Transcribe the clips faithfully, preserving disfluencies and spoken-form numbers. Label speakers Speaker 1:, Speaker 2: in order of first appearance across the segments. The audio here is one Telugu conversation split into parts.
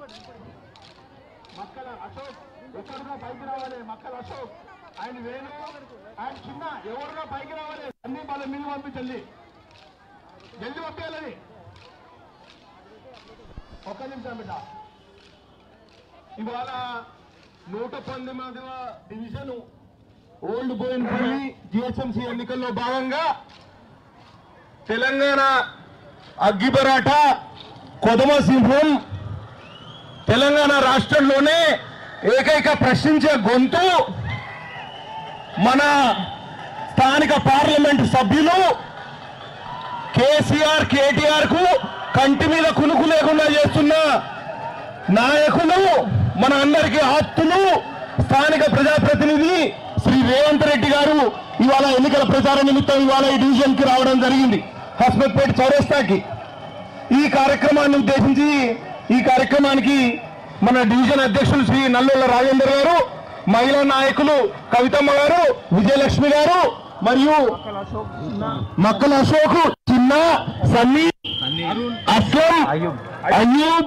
Speaker 1: మక్కల అశోక్ ఎక్కడున్నా పైకి రావాలి. మక్కల అశోక్ ఆయన వేణు ఆయన చిన్న ఎవరున్నా పైకి రావాలి. అన్ని వాళ్ళ మీద పంపించండి, జల్దీ పంపించాలని. ఒక్క నిమిషం బిడ్డ. ఇవాళ నూట పంతొమ్మిదవ డివిజన్ ఓల్డ్ బోయిన్పల్లి జిహెచ్ఎంసీ ఎన్నికల్లో భాగంగా తెలంగాణ అగ్గిపరాట కొదమ సింహం తెలంగాణ రాష్ట్రంలోనే ఏకైక ప్రశ్నించే గొంతు మన స్థానిక పార్లమెంటు సభ్యులు కేసీఆర్ కేటీఆర్ కు కంటి మీద కునుకు లేకుండా చేస్తున్న నాయకులు, మన అందరికీ ఆప్తులు, స్థానిక ప్రజాప్రతినిధి శ్రీ రేవంత్ రెడ్డి గారు ఇవాళ ఎన్నికల ప్రచార నిమిత్తం ఇవాళ ఈ డివిజన్ కి రావడం జరిగింది, హస్మత్పేట చౌరస్తాకి. ఈ కార్యక్రమాన్ని ఉద్దేశించి ఈ కార్యక్రమానికి మన డివిజన్ అధ్యక్షులు శ్రీ నల్లోల రాజేందర్ గారు, మహిళా నాయకులు కవితమ్మ గారు, విజయలక్ష్మి గారు మరియు మక్కల అశోక్, చిన్న, సన్నీ, అస్లం, అయ్యూబ్,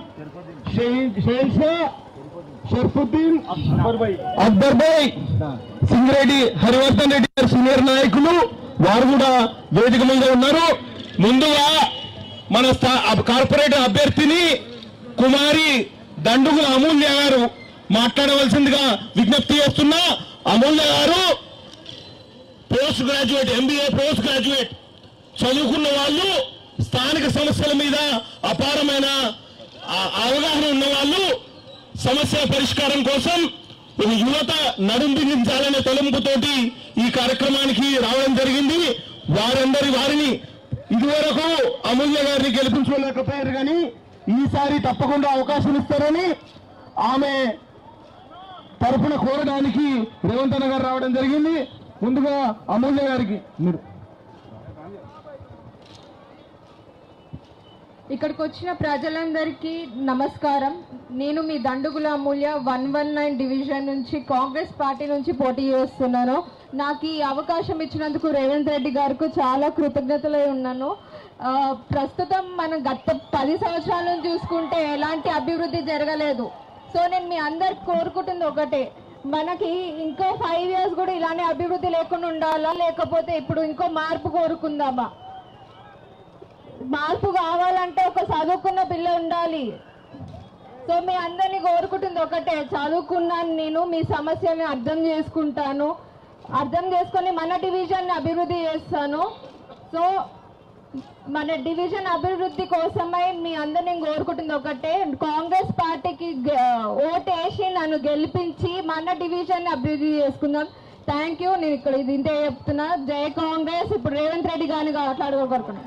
Speaker 1: షర్ఫుద్దీన్, అక్బర్ భాయ్, సింగిరెడ్డి, హరివర్ధన్ రెడ్డి గారు సీనియర్ నాయకులు, వారు కూడా వేదిక మీద ఉన్నారు. ముందుగా మన కార్పొరేటర్ అభ్యర్థిని కుమారి దండుగుల అమూల్య గారు మాట్లాడవలసిందిగా విజ్ఞప్తి చేస్తున్నా. అమూల్య గారు post graduate, MBA post graduate చదువుకున్న వాళ్ళు, స్థానిక సమస్యల మీద అపారమైన అవగాహన ఉన్న వాళ్ళు, సమస్య పరిష్కారం కోసం యువత నడుం బిగించాలనే తలంపుతోటి ఈ కార్యక్రమానికి రావడం జరిగింది. వారందరి వారిని ఇదివరకు అమూల్య గారిని గెలిపించుకోలేకపోయారు, కానీ ఈసారి తప్పకుండా అవకాశం ఇస్తారని ఆమె తరఫున కోరడానికి రేవంత్ అన్న గారు రావడం జరిగింది. ముందుగా అమూల్య గారికి మీరు
Speaker 2: ఇక్కడికి వచ్చిన ప్రజలందరికీ నమస్కారం. నేను మీ Dandugula Amulya one one nine division నుంచి కాంగ్రెస్ పార్టీ నుంచి పోటీ చేస్తున్నాను. నాకు ఈ అవకాశం ఇచ్చినందుకు రేవంత్ రెడ్డి గారికి చాలా కృతజ్ఞతలై ఉన్నాను. ప్రస్తుతం మనం గత పది సంవత్సరాల నుంచి చూసుకుంటే ఎలాంటి అభివృద్ధి జరగలేదు. సో నేను మీ అందరికి కోరుకుంటుంది ఒకటే, మనకి ఇంకో ఫైవ్ ఇయర్స్ కూడా ఇలానే అభివృద్ధి లేకుండా ఉండాలా, లేకపోతే ఇప్పుడు ఇంకో మార్పు కోరుకుందామా? మార్పు కావాలంటే ఒక చదువుకున్న పిల్ల ఉండాలి. సో మీ అందరినీ కోరుకుంటుంది ఒకటే, చదువుకున్నాను నేను, మీ సమస్యని అర్థం చేసుకుంటాను, అర్థం చేసుకొని మన డివిజన్ని అభివృద్ధి చేస్తాను. సో మన డివిజన్ అభివృద్ధి కోసమై మీ అందరినీ కోరుకుంటుంది ఒకటే, కాంగ్రెస్ పార్టీకి ఓటేసి నన్ను గెలిపించి మన డివిజన్ అభివృద్ధి చేసుకుందాం. Thank you. నేను ఇక్కడ ఇది ఇంతే చెప్తున్నా. జై కాంగ్రెస్. ఇప్పుడు రేవంత్ రెడ్డి గారిని మాట్లాడుకోరుకున్నాను.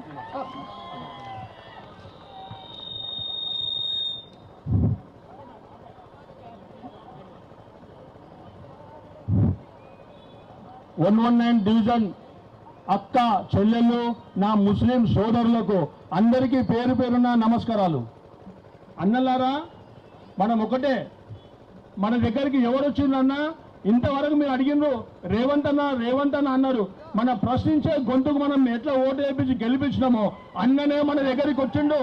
Speaker 1: వన్ వన్ నైన్ డివిజన్ అక్క చెల్లెళ్ళు, నా ముస్లిం సోదరులకు అందరికీ పేరు పేరున్న నమస్కారాలు. అన్నలారా, మనం ఒకటే, మన దగ్గరికి ఎవరు వచ్చిందన్నా ఇంతవరకు మీరు అడిగినారు రేవంత్ అన్న రేవంత్ అన్న అన్నారు. మన ప్రశ్నించే గొంతుకు మనం ఎట్లా ఓటు వేయించి గెలిపించినామో అన్ననే మన దగ్గరికి వచ్చిండు.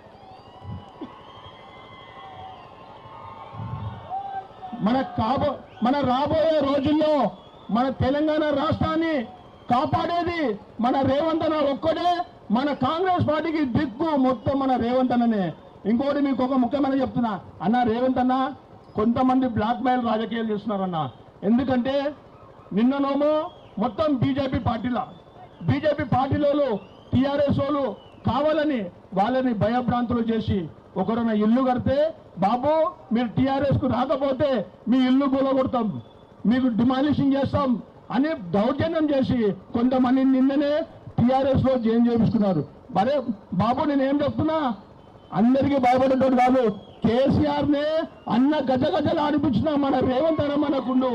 Speaker 1: మన కాబో మన రాబోయే రోజుల్లో మన తెలంగాణ రాష్ట్రాన్ని కాపాడేది మన రేవంత్ అన్న ఒక్కడే. మన కాంగ్రెస్ పార్టీకి దిక్కు మొత్తం మన రేవంత్ అన్ననే. ఇంకోటి మీకు ఒక ముఖ్యమైన చెప్తున్నా అన్న, రేవంత్ అన్న కొంతమంది బ్లాక్ మెయిల్ రాజకీయాలు చేస్తున్నారన్న. ఎందుకంటే నిన్ననోమో మొత్తం బీజేపీ పార్టీల బీజేపీ పార్టీలో టీఆర్ఎస్ వాళ్ళు కావాలని వాళ్ళని భయభ్రాంతులు చేసి ఒకరున్న ఇల్లు కడితే, బాబు మీరు టీఆర్ఎస్ కు రాకపోతే మీ ఇల్లు కూలగొడతాం, మీకు డిమాలిషింగ్ చేస్తాం అని దౌర్జన్యం చేసి కొంతమంది నిన్ననే టీఆర్ఎస్ లో జాయిన్ చేయించుకున్నారు. మరే బాబు నేనేం చెప్తున్నా, అందరికీ భయపడేటోడు కాదు, కేసీఆర్ నే అన్న గజ గజలు ఆడిపించిన మన రేవంత్ అన్న మనకుండు.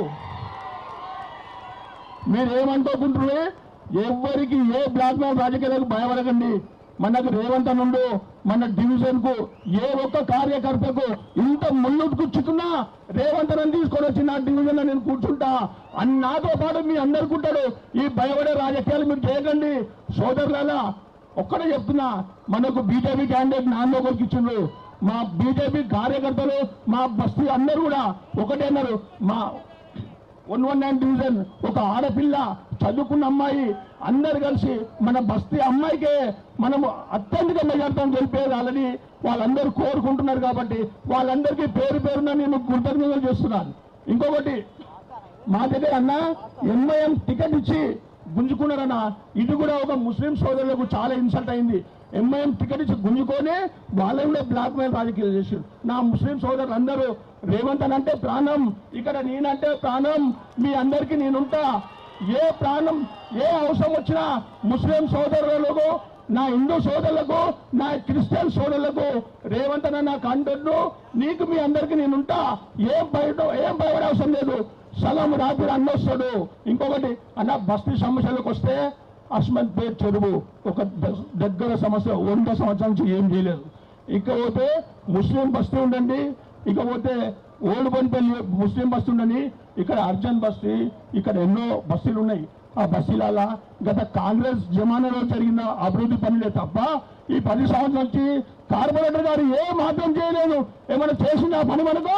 Speaker 1: మీరేమంటుకుంటున్నారు? ఎవరికి ఏ బ్లాక్ మెయిల్ రాజకీయాలకు భయపడకండి. మనకు రేవంత్ అన్నుండు. మన డివిజన్ కు ఏ ఒక్క కార్యకర్తకు ఇంత ముళ్ళు కూర్చుకున్నా రేవంత్ అన్న తీసుకొని వచ్చి నా డివిజన్ లో నేను కూర్చుంటా అని నాతో పాటు మీ అందరుకుంటాడు. ఈ భయపడే రాజకీయాలు మీరు చేయకండి సోదరులారా. ఒక్కడే చెప్తున్నా, మనకు బీజేపీ క్యాండిడేట్ నాన్న ఒకరికి ఇచ్చిండ్రు, మా బీజేపీ కార్యకర్తలు మా బస్తీ అందరూ కూడా ఒకటే అన్నారు. మా వన్ వన్ నైన్ డివిజన్ ఒక ఆడపిల్ల చదువుకున్న అమ్మాయి అందరు కలిసి మన బస్తీ అమ్మాయికే మనము అత్యధిక మెజార్టీతో గెలిపేయాలని వాళ్ళందరూ కోరుకుంటున్నారు. కాబట్టి వాళ్ళందరికీ పేరు పేరున నేను కృతజ్ఞతలు చేస్తున్నాను. ఇంకొకటి మా దగ్గర అన్న ఎంఐఎం టికెట్ ఇచ్చి గుంజుకున్నారన్న, ఇది కూడా ఒక ముస్లిం సోదరులకు చాలా ఇన్సల్ట్ అయింది. ఎంఐఎం టికెట్ ఇచ్చి గుంజుకొని వాళ్ళని కూడా బ్లాక్ మెయిల్ రాజకీయాలు చేశారు. నా ముస్లిం సోదరులు అందరూ రేవంత్ అంటే ప్రాణం, ఇక్కడ నేనంటే ప్రాణం, మీ అందరికీ నేనుంటా. ఏ ప్రాణం ఏ అవసరం వచ్చినా ముస్లిం సోదరులకు, నా హిందూ సోదరులకు, నా క్రిస్టియన్ సోదరులకు రేవంత్ అన్న నాకు అంటున్నాడు. నీకు మీ అందరికీ నేనుంటా. ఏం బయట ఏం భయపడే అవసరం లేదు. సగం రాత్రి అన్నొస్తాడు. ఇంకొకటి అన్న బస్తీ సమస్యలకు వస్తే అస్మత్ పేట్ చెరువు ఒక దగ్గర సమస్య వంద సంవత్సరాల నుంచి ఏం చేయలేదు. ఇకపోతే ముస్లిం బస్తీ ఉండండి, ఇకపోతే ఓల్డ్ బన్పల్లి ముస్లిం బస్తీ ఉండండి, ఇక్కడ అర్జన్ బస్తీ, ఇక్కడ ఎన్నో బస్తీలు ఉన్నాయి. ఆ బస్తీల గత కాంగ్రెస్ జమానాలో జరిగిన అభివృద్ధి పనులే తప్ప ఈ పది సంవత్సరాల నుంచి కార్పొరేటర్ గారు ఏ మాత్రం చేయలేదు. ఏమైనా చేసింది ఆ పని మనకు?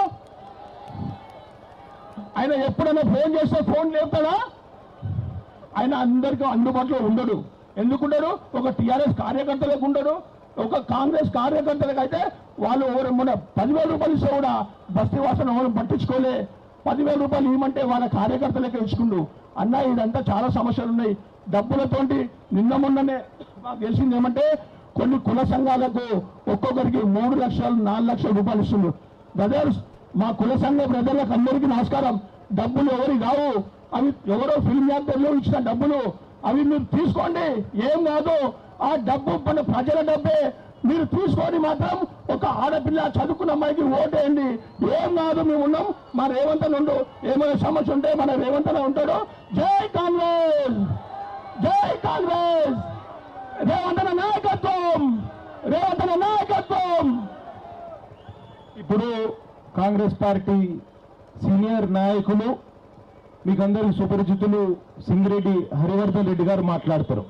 Speaker 1: ఆయన ఎప్పుడైనా ఫోన్ చేస్తే ఫోన్ లేపుతాడా? ఆయన అందరికీ అందుబాటులో ఉండడు. ఎందుకుంటాడు? ఒక టీఆర్ఎస్ కార్యకర్తలకు ఉండడు, ఒక కాంగ్రెస్ కార్యకర్తలకు అయితే వాళ్ళు ఎవరు మొన్న పదివేల రూపాయలు ఇస్తే కూడా బస్తీ వాసన ఎవరు పట్టించుకోలే. పదివేల రూపాయలు ఇవ్వమంటే వాళ్ళ కార్యకర్తలకే ఇచ్చుకుండు. అన్న ఇదంతా చాలా సమస్యలు ఉన్నాయి. డబ్బులతోటి నిన్న మొన్ననే మాకు తెలిసింది ఏమంటే కొన్ని కుల సంఘాలకు ఒక్కొక్కరికి మూడు లక్షలు నాలుగు లక్షల రూపాయలు ఇస్తుండ్రు. బ్రదర్స్, మా కుల సంఘ బ్రదర్లకు అందరికీ నమస్కారం. డబ్బులు ఎవరి కావు, అవి ఎవరో ఫిల్మ్ యాక్టర్లు ఇచ్చిన డబ్బులు, అవి మీరు తీసుకోండి, ఏం కాదు. ఆ డబ్బు మన ప్రజల డబ్బే. మీరు తీసుకొని మాత్రం ఒక ఆడపిల్ల చదువుకున్న అమ్మాయికి ఓటేయండి. ఏం కాదు, మేము ఉన్నాం. మా రేవంత్ నుండు ఏమైనా సమస్య ఉంటే మన రేవంత్ ఉంటాడు. జై కాంగ్రెస్, జై కాంగ్రెస్, రేవంత్ నాయకత్వం, రేవంత్ నాయకత్వం.
Speaker 3: ఇప్పుడు కాంగ్రెస్ పార్టీ సీనియర్ నాయకులు మీకు అందరికి సుపరిచితులు సింగిరెడ్డి హరివర్ధన్ రెడ్డి గారు మాట్లాడతారు.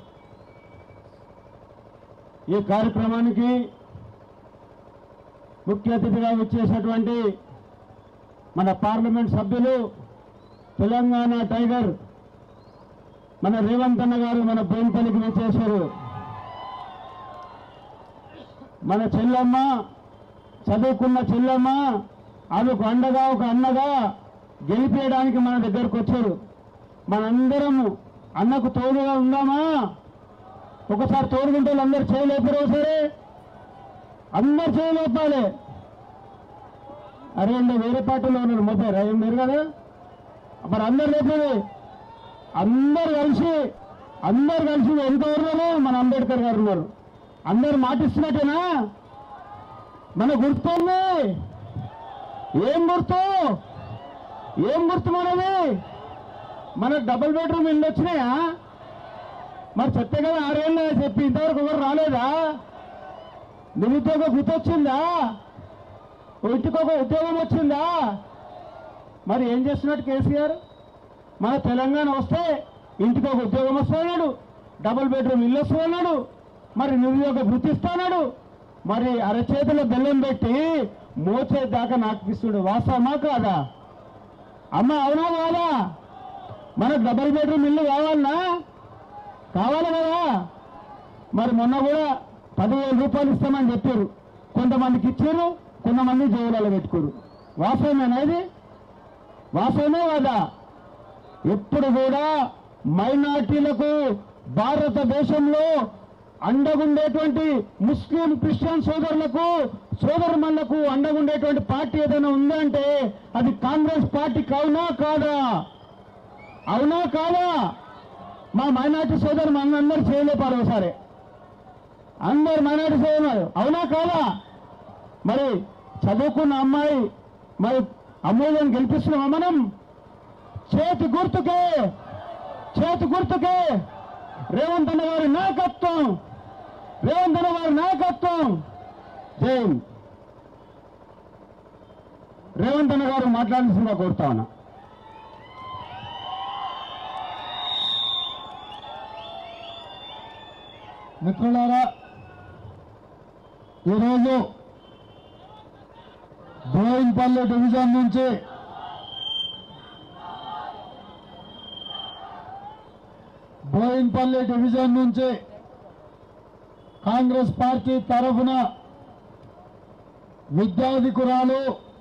Speaker 3: ఈ కార్యక్రమానికి ముఖ్య అతిథిగా వచ్చేసినటువంటి మన పార్లమెంట్ సభ్యులు, తెలంగాణ టైగర్ మన రేవంత్ అన్న గారు మన బోయినపల్లికి వచ్చేశారు. మన చెల్లమ్మ, చదువుకున్న చెల్లమ్మ, ఆమెకు అండగా ఒక అన్నగా గెలిపేయడానికి మన దగ్గరకు వచ్చారు. మనందరం అన్నకు తోడుగా ఉందామా? ఒకసారి తోడుకుంటే అందరు చేయలేపారు. సరే, అందరు చేయలేపాలి. అరే అండి, వేరే పార్టీలో ఉన్నారు మోపారు, ఏం మీరు కదా. మరి అందరు లేపేది, అందరు కలిసి అందరు కలిసి ఎంతవరకు మన అంబేద్కర్ గారు ఉన్నారు. అందరు మాటిస్తున్నట్టేనా? మన గుర్తుంది. ఏం గుర్తు? ఏం గుర్తు మనది? మన డబుల్ బెడ్రూమ్ ఇల్లు వచ్చినాయా? మరి చెప్తే కదా ఆరేళ్ళ చెప్పి ఇంతవరకు ఎవరు రాలేదా? నిరుద్యోగ గుర్తు వచ్చిందా? ఇంటికి ఒక ఉద్యోగం వచ్చిందా? మరి ఏం చేస్తున్నట్టు కేసీఆర్? మన తెలంగాణ వస్తే ఇంటికి ఒక ఉద్యోగం వస్తున్నాడు, డబుల్ బెడ్రూమ్ ఇల్లు వస్తున్నాడు, మరి నిరుద్యోగ వృత్తి ఇస్తున్నాడు. మరి అరచేతిలో బెల్లం పెట్టి మోచే దాకా నాకిస్తుడు. వాస్తవమా కాదా? అమ్మ అవునా కాదా? మనకు డబుల్ బెడ్రూమ్ ఇల్లు కావాలన్నా? కావాలి కదా. మరి మొన్న కూడా పదివేల రూపాయలు ఇస్తామని చెప్పారు. కొంతమందికి ఇచ్చారు, కొంతమంది జోగులలో పెట్టుకోరు. వాస్తవమేనా ఇది? వాస్తవమే కాదా? ఎప్పుడు కూడా మైనార్టీలకు భారతదేశంలో అండగుండేటువంటి ముస్లిం క్రిస్టియన్ సోదరులకు సోదరుమణులకు అండగుండేటువంటి పార్టీ ఏదైనా ఉందంటే అది కాంగ్రెస్ పార్టీ. అవునా కాదా? అవునా కాదా? మా మైనార్టీ సోదరు మన అందరూ చేయలేపారు ఒకసారి. అందరు మైనార్టీ సోదరు అవునా కాదా? మరి చదువుకున్న అమ్మాయి మరి అమూల్యం గెలిపిస్తున్నామా మనం? చేతి గుర్తుకే, చేతి గుర్తుకే రేవంత్ అన్న గారి నాయకత్వం, రేవంత్ అన్న గారి నాయకత్వం. జై రేవంత్ అన్న గారు మాట్లాడాల్సిందిగా కోరుతా ఉన్నా.
Speaker 1: మిత్రులారా, ఈరోజు
Speaker 3: బోయిన్పల్లి డివిజన్ నుంచి బోయిన్పల్లి డివిజన్ నుంచి కాంగ్రెస్ పార్టీ తరఫున విద్యాధికురాలు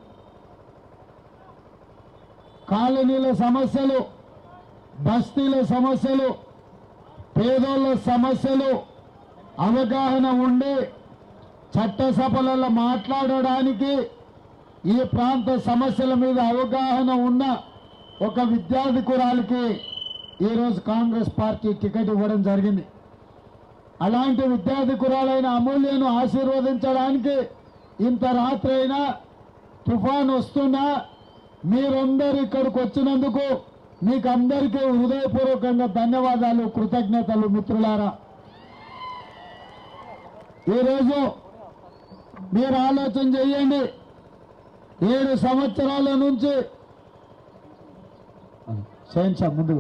Speaker 3: కాలనీల సమస్యలు, బస్తీల సమస్యలు, పేదోళ్ళ సమస్యలు అవగాహన ఉండి చట్టసభలలో మాట్లాడడానికి, ఈ ప్రాంత సమస్యల మీద అవగాహన ఉన్న ఒక విద్యాధికురాలికి ఈరోజు కాంగ్రెస్ పార్టీ టికెట్ ఇవ్వడం జరిగింది. అలాంటి విద్యాధికురాలైన అమూల్యను ఆశీర్వదించడానికి ఇంత రాత్రి అయినా తుఫాన్ వస్తున్నా మీరందరూ ఇక్కడికి వచ్చినందుకు మీకు అందరికీ హృదయపూర్వకంగా ధన్యవాదాలు, కృతజ్ఞతలు. మిత్రులారా, ఈరోజు మీరు ఆలోచన చేయండి. ఏడు సంవత్సరాల నుంచి సైన్స్ ముందు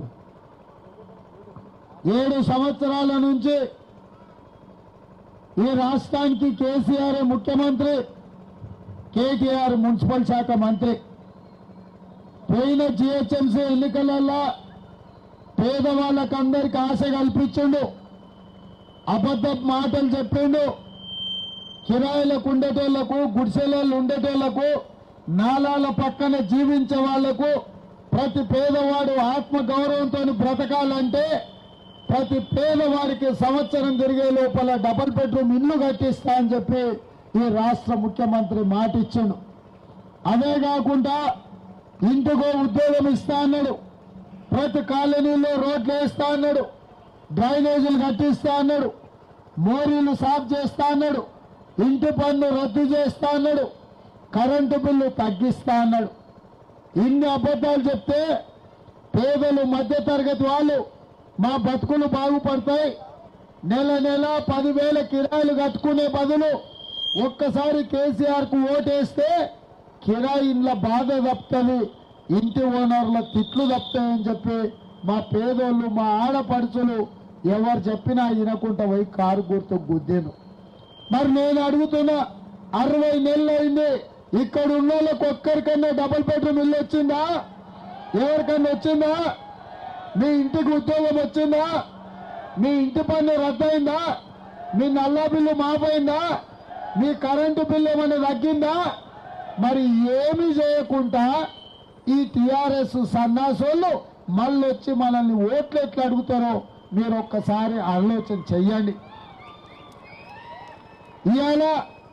Speaker 3: ఏడు సంవత్సరాల నుంచి ఈ రాష్ట్రానికి కేసీఆర్ ముఖ్యమంత్రి, కేటీఆర్ మున్సిపల్ శాఖ మంత్రి. పోయిన జిహెచ్ఎంసీ ఎన్నికలలో పేదవాళ్ళకందరికీ ఆశ కల్పించిండు, అబద్ధ మాటలు చెప్పిండు. కిరాయిలకు ఉండేటోళ్లకు, గుడిసెలలో ఉండేటోళ్లకు, నాలాల పక్కన జీవించే వాళ్లకు, ప్రతి పేదవాడు ఆత్మ గౌరవంతో బ్రతకాలంటే ప్రతి పేదవాడికి సంవత్సరం తిరిగే లోపల డబుల్ బెడ్రూమ్ ఇల్లు కట్టిస్తా అని చెప్పి ఈ రాష్ట్ర ముఖ్యమంత్రి మాట ఇచ్చిండు. అదే కాకుండా ఇంటికో ఉద్యోగం ఇస్తా అన్నాడు, ప్రతి కాలనీలో రోడ్లు వేస్తా అన్నాడు, డ్రైనేజీలు కట్టిస్తా అన్నాడు, మోరీలు సాఫ్ చేస్తా అన్నాడు, ఇంటి పన్ను రద్దు చేస్తా అన్నాడు, కరెంటు బిల్లు తగ్గిస్తా అన్నాడు. ఇన్ని అబద్ధాలు చెప్తే పేదలు, మధ్యతరగతి వాళ్ళు మా బతుకులు బాగుపడతాయి, నెల నెల పదివేల కిరాయిలు కట్టుకునే బదులు ఒక్కసారి కేసీఆర్ కు ఓటేస్తే కిరాయి ఇండ్ల బాధ తప్పుతుంది, ఇంటి ఓనర్ల తిట్లు తప్పుతాయని చెప్పి మా పేదోళ్ళు, మా ఆడపడుచులు ఎవరు చెప్పినా వినకుండా పోయి కారు గుర్తు గుద్దేను. మరి నేను అడుగుతున్నా, అరవై నెలలు అయింది, ఇక్కడ ఉన్న వాళ్ళకి ఒక్కరికన్నా డబుల్ బెడ్రూమ్ ఇల్లు వచ్చిందా? ఎవరికన్నా వచ్చిందా? మీ ఇంటికి ఉద్యోగం వచ్చిందా? మీ ఇంటి పన్ను రద్దయిందా? మీ నల్లా బిల్లు మాపోయిందా? మీ కరెంటు బిల్లు ఏమైనా తగ్గిందా? మరి ఏమి చేయకుండా ఈ టిఆర్ఎస్ సన్నాసోళ్ళు మళ్ళీ వచ్చి మనల్ని ఓట్లు ఎట్లా అడుగుతారో మీరు ఒక్కసారి ఆలోచన చెయ్యండి. ఇవాళ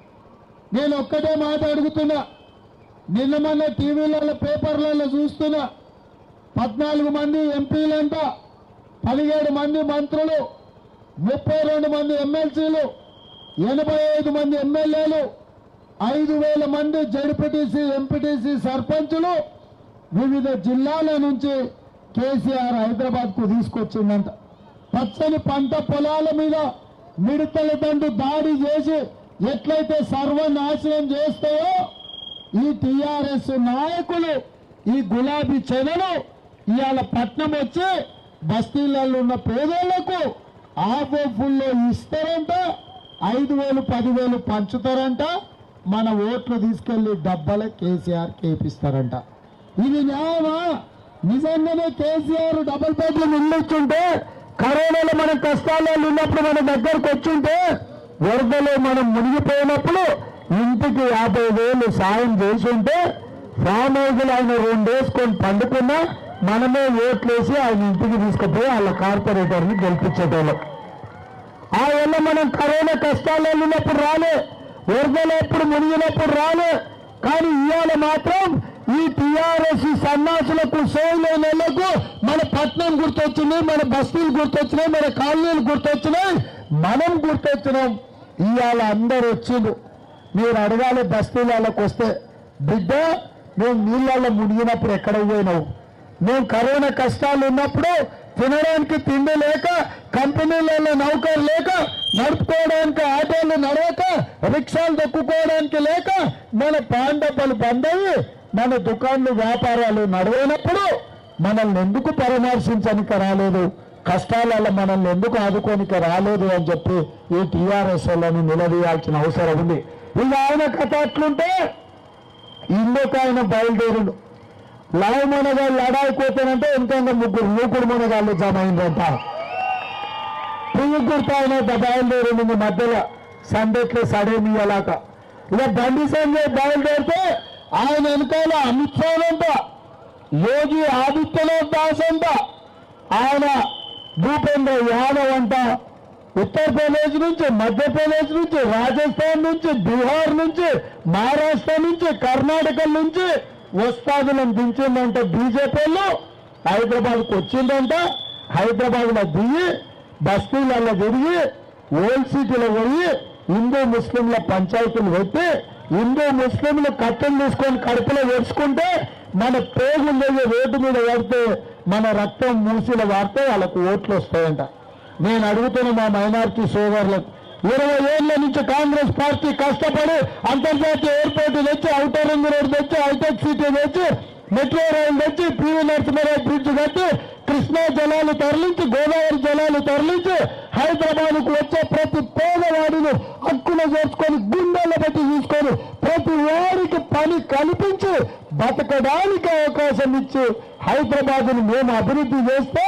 Speaker 3: నేను ఒక్కటే మాట అడుగుతున్నా, నిన్న మొన్న టీవీలలో పేపర్లలో చూస్తున్నా, పద్నాలుగు మంది ఎంపీలంట, పదిహేడు మంది మంత్రులు, ముప్పై రెండు మంది ఎమ్మెల్సీలు, ఎనభై ఐదు మంది ఎమ్మెల్యేలు, ఐదు వేల మంది జడ్పీటీసీ, ఎంపీటీసీ సర్పంచులు వివిధ జిల్లాల నుంచి కేసీఆర్ హైదరాబాద్ కు తీసుకొచ్చిందంట. పచ్చని పంట పొలాల మీద మిడతల దండు దాడి చేసి ఎట్లయితే సర్వనాశనం చేస్తాయో ఈ టీఆర్ఎస్ నాయకులు, ఈ గులాబీ చెదలు ఇవాళ పట్నం వచ్చి బస్తీలలో ఉన్న పేదోళ్లకు ఆఫో ఫుల్లో ఇస్తారంట, ఐదు వేలు పదివేలు పంచుతారంట, మన ఓట్లు తీసుకెళ్లి డబ్బల కేసీఆర్ కేపిస్తారంట. ఇది న్యాయమా? నిజంగానే కేసీఆర్ డబుల్ బెడ్రూమ్ ఇల్లు ఇచ్చుంటే, కరోనాలో మన కష్టాలలో ఉన్నప్పుడు మన దగ్గరకు వచ్చుంటే, వరదలో మనం మునిగిపోయినప్పుడు ఇంటికి యాభై వేలు సాయం చేసి ఉంటే, ఫామ్ హౌస్లు ఆయన రెండు వేసుకొని పండుకున్నా మనమే ఓట్లేసి ఆయన ఇంటికి తీసుకుపోయి వాళ్ళ కార్పొరేటర్ని గెలిపించేటోళ్ళం. ఆ వల్ల మనం కరోనా కష్టాల్లో ఉన్నప్పుడు రాలే, వరదలు ఎప్పుడు మునిగినప్పుడు రాలే. కానీ ఇవాళ మాత్రం ఈ టీఆర్ఎస్ సన్నాసులకు, సోయిలకు మన పట్నం గుర్తొచ్చింది, మన బస్తీలు గుర్తొచ్చినాయి, మన కాలనీలు గుర్తొచ్చినాయి, మనం గుర్తొచ్చినాం. ఇవాళ అందరు వచ్చిండు. మీరు అడగాలి బస్తీలకు వస్తే, బిడ్డ మేము నీళ్ళల్లో మునిగినప్పుడు ఎక్కడ పోయినావు? మేము కరోనా కష్టాలు ఉన్నప్పుడు తినడానికి తిండి లేక, కంపెనీలలో నౌకరు లేక, నడుపుకోవడానికి ఆటోలు నడవక, రిక్షాలు దొక్కుకోవడానికి లేక, మన పాన్ డబ్బాలు బంద్ అయ్యి మన దుకాణాలు వ్యాపారాలు నడవనప్పుడు మనల్ని ఎందుకు పరామర్శించడానికి రాలేదు, కష్టాలలో మనల్ని ఎందుకు ఆదుకోనికి రాలేదు అని చెప్పి ఈ టీఆర్ఎస్ వాళ్ళని నిలదీయాల్సిన అవసరం ఉంది. ఇక ఆయన కథ అట్లుంటే ఇంకొక ఆయన బయలుదేరుడు లావు మనగాళ్ళు లడాయి పోతానంటే ఇంకా ముగ్గురు మూకుడు మనగాళ్ళు జమ అయిందంట పువ్వు గుర్తాయన బయలుదేరింది మధ్యలో సందెట్లో సడేమియలాక ఇక బండి సంజయ్ బయలుదేరితే ఆయన వెనకాల అమిత్ షా అంట యోగి ఆదిత్యనాథ్ దాస్ అంట ఆయన భూపేంద్ర యాదవ్ అంట ఉత్తరప్రదేశ్ నుంచి మధ్యప్రదేశ్ నుంచి రాజస్థాన్ నుంచి బీహార్ నుంచి మహారాష్ట్ర నుంచి కర్ణాటక నుంచి వస్తాదులను దించిందంట బీజేపీలో హైదరాబాద్కు వచ్చిందంట హైదరాబాద్ లో దిగి బస్తీలలో తిరిగి ఓల్డ్ సిటీలో పోయి హిందూ ముస్లింల పంచాయతీలు పెట్టి హిందూ ముస్లింలు కట్టెలు తీసుకొని కడుపులో వేసుకుంటే మన పేగులు లేని రోడ్డు మీద పడితే మన రక్తం మూసిలో వాడితే వాళ్ళకు ఓట్లు వస్తాయంట. నేను అడుగుతున్న మా మైనారిటీ సోదరులకు ఇరవై ఏళ్ల నుంచి కాంగ్రెస్ పార్టీ కష్టపడి అంతర్జాతీయ ఎయిర్పోర్ట్ తెచ్చి ఔటర్ రింగ్ రోడ్ తెచ్చి హైటెక్ సిటీ తెచ్చి మెట్రో రైలు తెచ్చి పివి నరసింహారావు బ్రిడ్జ్ కట్టి కృష్ణా జలాలు తరలించి గోదావరి జలాలు తరలించి హైదరాబాద్కు వచ్చే ప్రతి పేదవాడిని హక్కులు చేసుకొని గుండెల పెట్టి తీసుకొని ప్రతి వారికి పని కల్పించి బతకడానికి అవకాశం ఇచ్చి హైదరాబాద్ను మేము అభివృద్ధి చేస్తే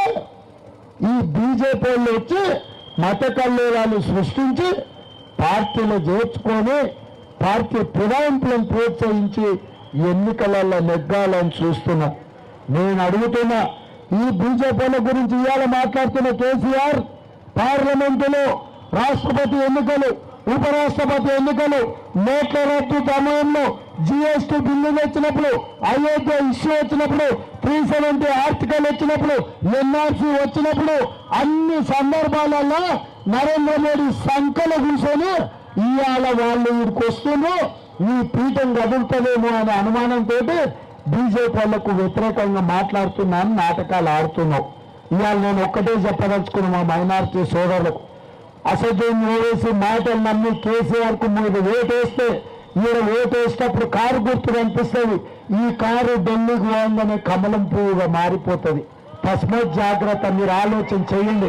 Speaker 3: ఈ బీజేపీ వాళ్ళు వచ్చి మత కల్లోలాలు సృష్టించి పార్టీలు చేర్చుకొని పార్టీ ఫిరాయింపులను ప్రోత్సహించి ఎన్నికలలో నెగ్గాలని చూస్తున్నాం. నేను అడుగుతున్నా ఈ బీజేపీల గురించి ఇవాళ మాట్లాడుతున్న కేసీఆర్ పార్లమెంటులో రాష్ట్రపతి ఎన్నికలు ఉపరాష్ట్రపతి ఎన్నికలు నోట్ల రద్దు సమయంలో జిఎస్టీ బిల్లు వచ్చినప్పుడు అయోధ్య ఇష్యూ వచ్చినప్పుడు త్రీ సెవెంటీ ఆర్టికల్ వచ్చినప్పుడు ఎన్ఆర్సీ వచ్చినప్పుడు అన్ని సందర్భాలలో నరేంద్ర మోడీ సంకల కూర్చొని ఇవాళ వాళ్ళు వీడికి వస్తుండ్రు ఈ పీఠం కదులుతుందేమో అనే అనుమానంతో బీజేపీ వాళ్లకు వ్యతిరేకంగా మాట్లాడుతున్నాను నాటకాలు ఆడుతున్నావు. ఇవాళ నేను ఒక్కటే చెప్పదలుచుకున్నా మా మైనారిటీ సోదరులకు అసదుద్దీన్ ఓవైసీ మాటలు నమ్మి కేసీఆర్ కు మీద ఓటేస్తే ఈయన ఓటేసినప్పుడు కారు గుర్తు కనిపిస్తుంది. ఈ కారు ఢిల్లీకి పోయిందనే కమలం పువ్వుగా మారిపోతుంది. తస్మాత్ జాగ్రత్త, మీరు ఆలోచన చేయండి.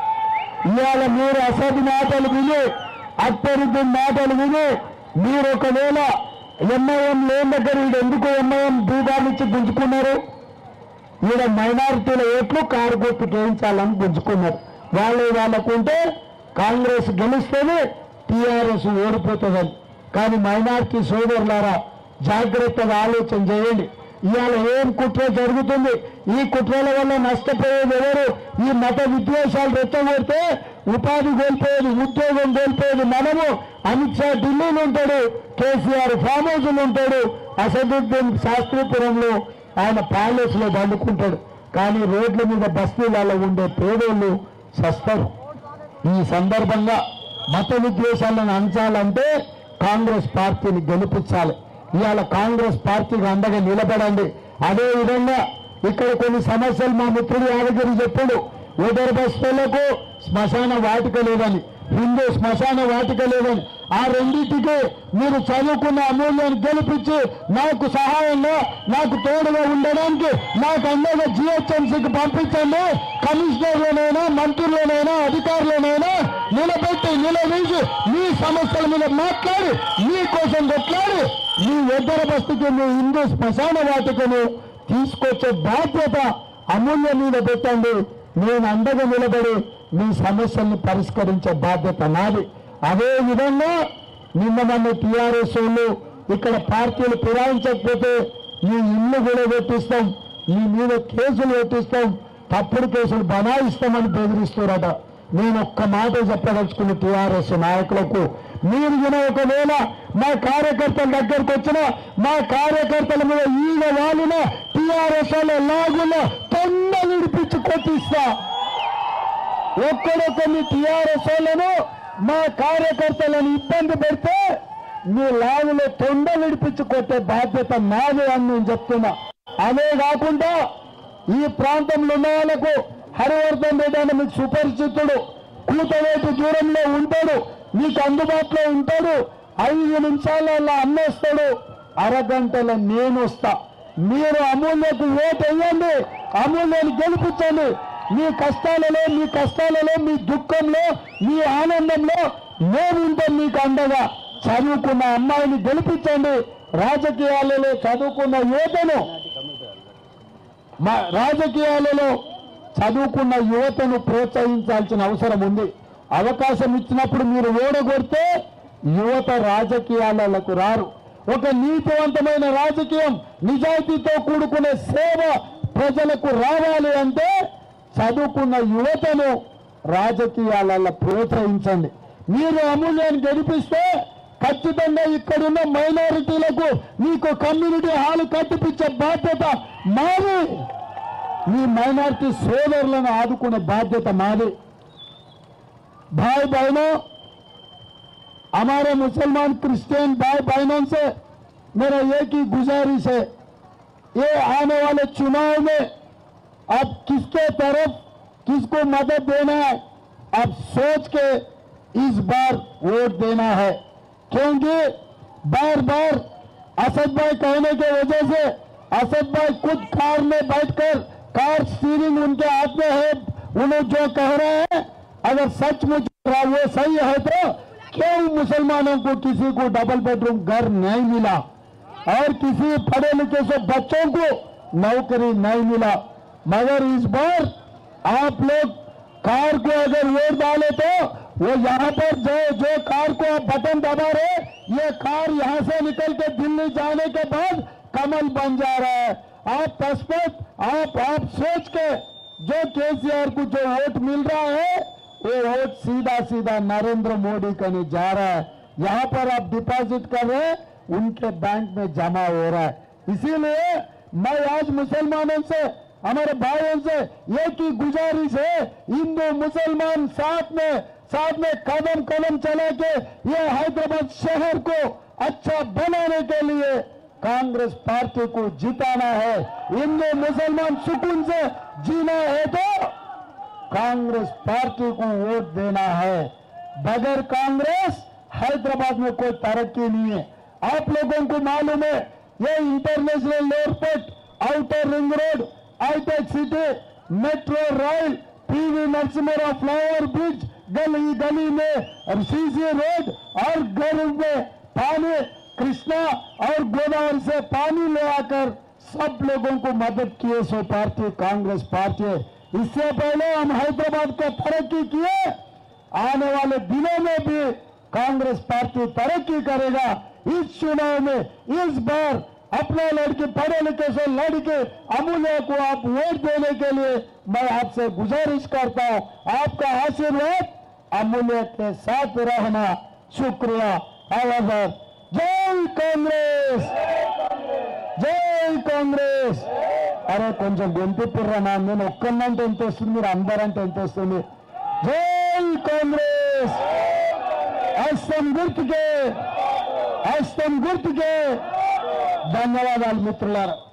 Speaker 3: ఇవాళ మీరు అసదు మాటలు విని అక్బరుద్దీన్ మాటలు విని మీరు ఒకవేళ ఎంఐఎం లేని దగ్గర వీడు ఎందుకు ఎంఐఎం బీదాలు ఇచ్చి గుంజుకున్నారు? ఈడ మైనారిటీల ఓట్లు కారు గుర్తు చేయించాలని గుంజుకున్నారు. వాళ్ళు వాళ్ళకుంటే కాంగ్రెస్ గెలుస్తేనే టీఆర్ఎస్ ఓడిపోతుందని. కానీ మైనారిటీ సోదరులారా జాగ్రత్తగా ఆలోచన చేయండి. ఇవాళ ఏం కుట్ర జరుగుతుంది? ఈ కుట్రల వల్ల నష్టపోయేది ఎవరు? ఈ మత విద్వేషాలు రెచ్చగొడితే ఉపాధి కోల్పోయేది, ఉద్యోగం కోల్పోయేది మనము. అమిత్ షా ఢిల్లీలో ఉంటాడు, కేసీఆర్ ఫామ్ హౌస్లో ఉంటాడు, అసదుద్దీన్ శాస్త్రీపురంలో ఆయన ప్యాలెస్ లో దండుకుంటాడు. కానీ రోడ్ల మీద బస్తీలలో ఉండే పేదోళ్ళు సస్తారు. ఈ సందర్భంగా మత విద్వేషాలను అంచాలంటే కాంగ్రెస్ పార్టీని గెలిపించాలి. ఇవాళ కాంగ్రెస్ పార్టీకి అండగా నిలబడండి. అదే విధంగా ఇక్కడ కొన్ని సమస్యలు మా మిత్రుడు యాదగిరి చెప్పాడు. ఉదర బస్తీలకు శ్మశాన వాటిక లేదని, హిందూ శ్మశాన వాటిక లేదని, ఆ రెండింటికి మీరు చదువుకున్న అమూల్యాన్ని గెలిపించి నాకు సహాయంగా నాకు తోడుగా ఉండడానికి నాకు అండగా జిహెచ్ఎంసీకి పంపించండి. కమిషనర్లోనైనా మంత్రుల్లోనైనా అధికారులనైనా నిలబెట్టి నిలదీసి మీ సమస్యల మీద మాట్లాడి మీకోసం కొట్లాడి మీ ఉదర బస్తీకి మీ హిందూ శ్మశాన వాటికను తీసుకొచ్చే బాధ్యత అమూల్యం మీద పెట్టండి. నేను అండగా నిలబడి మీ సమస్యల్ని పరిష్కరించే బాధ్యత నాది. అదే విధంగా నిన్న మన టీఆర్ఎస్ వాళ్ళు ఇక్కడ పార్టీలు ఫిరాయించకపోతే మీ ఇల్లు కూడా పెట్టిస్తాం, మీ మీద కేసులు పెట్టిస్తాం, తప్పుడు కేసులు బనాయిస్తామని బెదిరిస్తారట. నేను ఒక్క మాట చెప్పదలుచుకున్న టీఆర్ఎస్ నాయకులకు, మీరు కూడా ఒకవేళ మా కార్యకర్తల దగ్గరకు వచ్చిన మా కార్యకర్తల మీద ఈగ వాలిన టీఆర్ఎస్ వాళ్ళ లాగున తొండ విడిపించి కొట్టిస్తా. ఒక్కడొక్కరిని టీఆర్ఎస్ వాళ్ళను మా కార్యకర్తలను ఇబ్బంది పెడితే మీ లాగులో తొండ విడిపించి కొట్టే బాధ్యత నాది అని నేను చెప్తున్నా. అదే కాకుండా ఈ ప్రాంతంలో ఉన్న వాళ్ళకు హరివర్ధన్ రెడ్డి అని మీకు సుపరిచితుడు, కూతవేటు దూరంలో ఉంటాడు, మీకు అందుబాటులో ఉంటాడు. ఐదు నిమిషాలలో అన్నేస్తాడు, అరగంటలో నేను వస్తా. మీరు అమూల్యకు ఓటు వేయండి, అమూల్యాన్ని గెలిపించండి. మీ కష్టాలలో మీ కష్టాలలో మీ దుఃఖంలో మీ ఆనందంలో మేము ఉంటాం మీకు అండగా. చదువుకున్న అమ్మాయిని గెలిపించండి, రాజకీయాలలో చదువుకున్న యువతను మా రాజకీయాలలో చదువుకున్న యువతను ప్రోత్సహించాల్సిన అవసరం ఉంది. అవకాశం ఇచ్చినప్పుడు మీరు ఓడగొడితే యువత రాజకీయాలకు రారు. ఒక నీతివంతమైన రాజకీయం, నిజాయితీతో కూడుకునే సేవ ప్రజలకు రావాలి అంటే చదువుకున్న యువతను రాజకీయాలలో ప్రోత్సహించండి. మీరు అమూల్యాన్ని గెలిపిస్తే ఖచ్చితంగా ఇక్కడున్న మైనారిటీలకు మీకు కమ్యూనిటీ హాల్ కట్టిపించే బాధ్యత మాది. మీ మైనారిటీ సోదరులను ఆదుకునే బాధ్యత మాది. भाई बहनों, हमारे मुसलमान क्रिश्चियन भाई बहनों से मेरा एक ही गुजारिश है, ये आने वाले चुनाव में अब किसके तरफ किसको मदद देना है, अब सोच के इस बार वोट देना है. क्योंकि बार बार असद भाई कहने के वजह से असद भाई खुद कार में बैठकर, कार स्टीयरिंग उनके हाथ में है, उन्हें जो कह रहे हैं अगर सचमुच वो सही है तो क्यों मुसलमानों को किसी को डबल बेडरूम घर नहीं मिला और किसी पढ़े लिखे से बच्चों को नौकरी नहीं मिला. मगर इस बार आप लोग कार को अगर वोट डाले तो वो यहाँ पर जो जो कार को आप बटन दबा रहे, ये कार यहाँ से निकल के दिल्ली जाने के बाद कमल बन जा रहा है. आप तस्वीर आप आप सोच के जो केसीआर को जो वोट मिल रहा है वो वोट सीधा सीधा नरेंद्र मोदी का नहीं जा रहा है. यहाँ पर आप डिपॉजिट कर रहे हैं, उनके बैंक में जमा हो रहा है. इसीलिए मैं आज मुसलमानों से, हमारे भाइयों से एक ही गुजारिश है, हिंदू मुसलमान साथ में साथ में कदम कदम चला के ये हैदराबाद शहर को अच्छा बनाने के लिए कांग्रेस पार्टी को जिताना है. हिंदू मुसलमान सुकून से जीना है तो कांग्रेस पार्टी को वोट देना है. बगैर कांग्रेस हैदराबाद में कोई तरक्की नहीं है. आप लोगों को मालूम है ये international airport, outer ring road, हाईटेक city, metro rail, PV Narasimha flyover bridge, गली गली में सीसी रोड और घर में पानी, कृष्णा और गोदावरी से पानी ले आकर सब लोगों को मदद किए सो पार्टी कांग्रेस पार्टी है. इससे पहले हम हैदराबाद को तरक्की किए, आने वाले दिनों में भी कांग्रेस पार्टी तरक्की करेगा. इस चुनाव में इस बार अपने लड़के पढ़े लिखे से लड़के अमूल्य को आप वोट देने के लिए मैं आपसे गुजारिश करता हूं. आपका आशीर्वाद अमूल्य के साथ रहना. शुक्रिया. आवाज. जय कांग्रेस, जय कांग्रेस. అరే కొంచెం గొంతు పుర్రనా, నేను ఒక్కనంటే ఎంత వస్తుంది, మీరు అందరంటే ఎంత వస్తుంది. జై కాంగ్రెస్. హస్తం గుర్తుకే, హస్తం గుర్తుకే. ధన్యవాదాలు మిత్రులారా.